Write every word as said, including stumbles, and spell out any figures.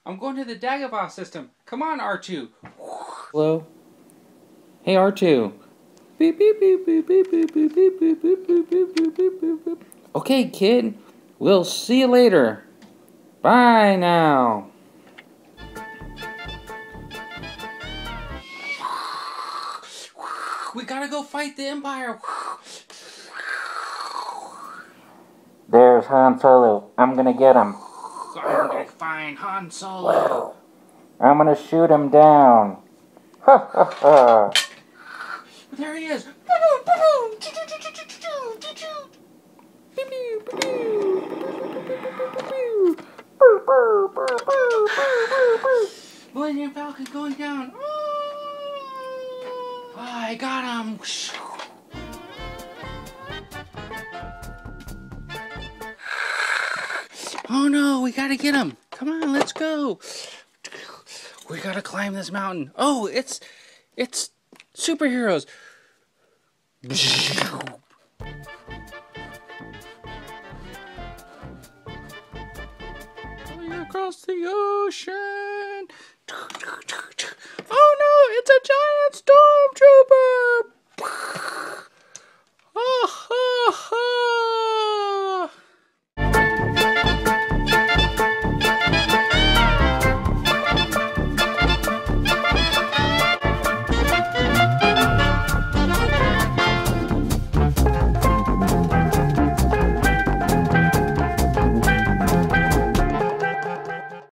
I'm going to the Dagobah system. Come on, R two. Hello? Hey, R two. Beep, beep, beep, beep, beep, beep, beep, beep, beep, beep, beep, beep, beep, beep, beep, beep. Okay, kid. We'll see you later. Bye now. We gotta go fight the Empire. There's Han Solo. I'm gonna get him. I'm gonna find Han Solo. I'm gonna shoot him down. Ha ha ha. There he is. Millennium Falcon going down. Oh, I got him. Oh no, we gotta get him. Come on, let's go. We gotta climb this mountain. Oh, it's it's superheroes. Going across the ocean. Oh!